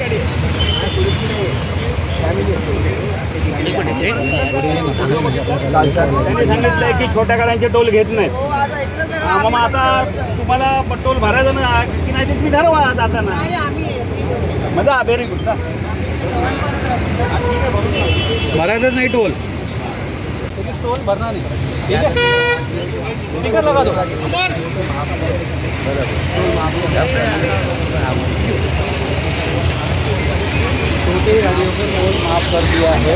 सांगितलंय की छोट्या गाड्यांचे टोल घेत नाहीत। मग आता तुम्हाला टोल भरायचं ना की नाही ते तुम्ही ठरवा जाताना। मजा व्हेरी गुड का भरायचं नाही टोल टोल भरना नहीं टिकट लगा दो। छोटी गाड़ियों को टोल माफ कर दिया है।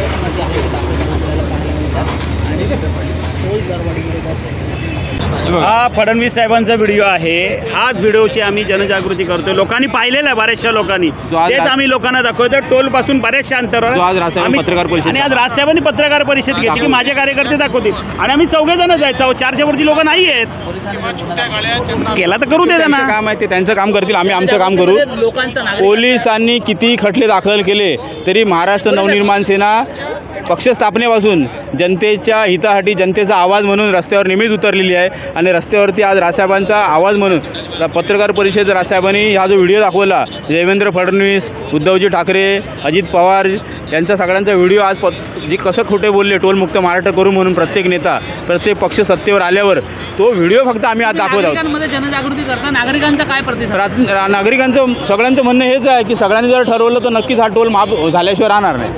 हा फडणवीस साहेबांचा व्हिडिओ आहे। हाच व्हिडिओची आम्ही जनजागृती करतोय। लोकांनी पाहिलेला आहे, बऱ्याचशा लोकांनी तेच आम्ही लोकांना दाखवतोय। टोल पासून बऱ्याचशा अंतरावर आज पत्रकार परिषद आणि आज राजसाहेबांनी पत्रकार परिषद घेतली की माझे कार्यकर्ते दाखवतील आणि आम्ही 4 जण जायचं। 4च्या वरती लोक नाही आहेत। केला तर करू दे त्यांना काम आहे ते त्यांचं काम करतील, आम्ही आमचं काम करू। पोलिसांनी किती खटले दाखल केले तरी महाराष्ट्र नवनिर्माण सेना पक्ष स्थापनेपासून जनतेच्या हितासाठी जनतेचा आवाज म्हणून रस्त्यावर नेहमीच उतरलेली आहे आणि रस्त्यावरती आज राजसाहेबांचा आवाज म्हणून पत्रकार परिषद राजसाहेबांनी हा जो व्हिडिओ दाखवला, देवेंद्र फडणवीस, उद्धवजी ठाकरे, अजित पवार यांचा सगळ्यांचा व्हिडिओ आज जे कसं खोटे बोलले टोलमुक्त महाराष्ट्र करू म्हणून प्रत्येक नेता प्रत्येक पक्ष सत्तेवर आल्यावर तो व्हिडिओ फक्त आम्ही आज दाखवत आहोत। जनजागृती करता नागरिकांचा काय प्रतिसाद? नागरिकांचं सगळ्यांचं म्हणणं हेच आहे की सगळ्यांनी जर ठरवलं तर नक्कीच हा टोल माफ झाल्याशिवाय राहणार नाही।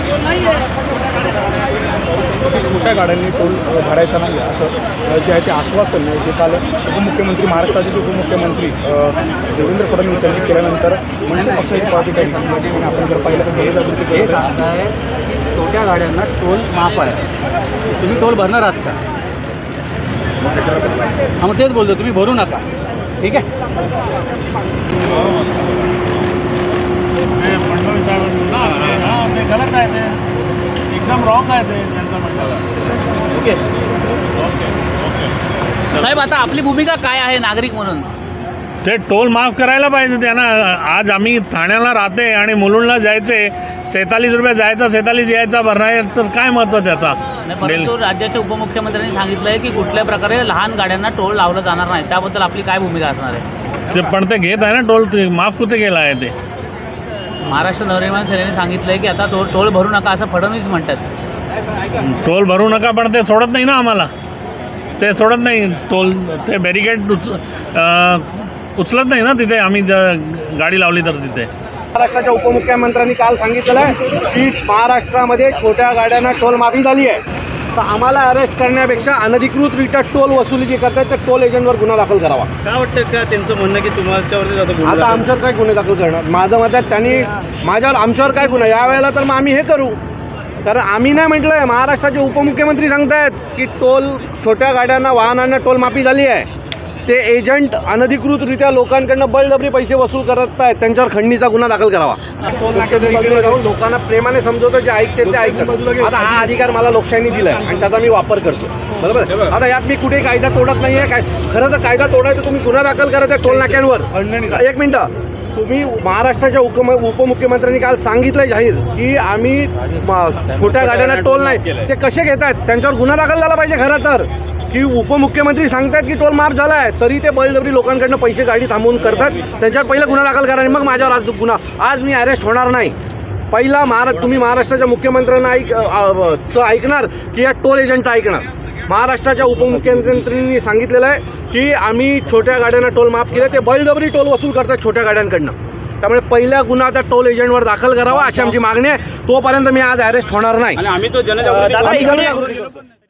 छोट्या गाड्यांनी टोल भरायचा नाही असं जे आहे ते आश्वासन जे काल उपमुख्यमंत्री महाराष्ट्राचे उपमुख्यमंत्री देवेंद्र फडणवीस यांनी केल्यानंतर मनसे पक्षाची पार्टी आणि आपण जर पाहिलं तर जनजागृती केली आहे छोट्या गाड्यांना टोल माफ आहे। तुम्ही टोल भरणार आहात का? हां मग तेच बोलतो, तुम्ही भरू नका, ठीक आहे। फडणवीस साहेब ते गलत आहे, ते एकदम रॉंग आहे ते त्यांचं म्हणणं। ओके साहेब आता आपली भूमिका काय आहे नागरिक म्हणून? ते टोल माफ करायला पाहिजे त्यांना। आज आम्ही ठाण्याला राहते आणि मुलुंडला जायचे, 47 रुपये जायचा 47 यायचा भरणार तर काय महत्त्व त्याचा? परंतु राज्याच्या उपमुख्यमंत्र्यांनी सांगितलंय की कुठल्या प्रकारे लहान गाड्यांना टोल लावला जाणार नाही, त्याबद्दल आपली काय भूमिका असणार आहे? पण ते घेत आहे ना टोल, माफ कुठे केला आहे ते? महाराष्ट्र नवनिर्माण सेनेने सांगितलंय की आता टोल भरू नका असं फडणवीस म्हणतात। टोल भरू नका पण ते सोडत नाही ना आम्हाला, ते सोडत नाही टोल, ते बॅरिकेड उचलत नाही ना तिथे आम्ही गाडी लावली तर तिथे। महाराष्ट्राच्या उपमुख्यमंत्र्यांनी काल सांगितलेलं आहे की महाराष्ट्रामध्ये छोट्या गाड्यांना टोल माफी झाली आहे, तर आम्हाला अरेस्ट करण्यापेक्षा अनधिकृतरित्या टोल वसुली जी करतात त्या टोल एजंटवर गुन्हा दाखल करावा। काय वाटतं का त्यांचं म्हणणं की तुमच्यावरती आता आमच्यावर काय गुन्हे दाखल करणार? माझं मत आहे त्यांनी माझ्यावर आमच्यावर काय गुन्हा यावेळेला तर मग आम्ही हे करू, कारण आम्ही नाही म्हटलं आहे, महाराष्ट्राचे उपमुख्यमंत्री सांगतायत की टोल छोट्या गाड्यांना वाहनांना टोल माफी झाली आहे। ते एजंट अनधिकृतरित्या लोकांकडनं बळजबरी पैसे वसूल करत आहेत, त्यांच्यावर खंडणीचा गुन्हा दाखल करावा। लोकांना प्रेमाने समजवतो, जे ऐकते ते ऐकतात। आता हा अधिकार मला लोकशाहीने दिला आहे आणि त्याचा मी वापर करतो, बरोबर। आता यात मी कुठे कायदा तोडत नाही आहे। काय खरं तर कायदा तोडायचं तुम्ही गुन्हा दाखल करत आहे टोल नाक्यांवर। एक मिनटं, तुम्ही महाराष्ट्राच्या उपमुख्यमंत्र्यांनी काल सांगितलं जाहीर की आम्ही छोट्या गाड्यांना टोल नाही, ते कसे घेत आहेत त्यांच्यावर गुन्हा दाखल झाला पाहिजे। खरं तर की उपमुख्यमंत्री सांगतात की टोल माफ झाला आहे तरी ते बळजबरी लोकांकडनं पैसे गाडी थांबवून करतात, त्यांच्यावर पहिला गुन्हा दाखल करा आणि मग माझ्यावर आज गुन्हा। आज मी अरेस्ट होणार नाही। पहिला तुम्ही महाराष्ट्राच्या मुख्यमंत्र्यांना ऐकणार की या टोल एजंटचं ऐकणार? महाराष्ट्राच्या उपमुख्यमंत्र्यांनी सांगितलेलं आहे की आम्ही छोट्या गाड्यांना टोल माफ केले, ते बळजबरी टोल वसूल करतात छोट्या गाड्यांकडनं, त्यामुळे पहिला गुन्हा त्या टोल एजंटवर दाखल करावा अशी आमची मागणी आहे। तोपर्यंत मी आज अरेस्ट होणार नाही। आम्ही तो जनजागृती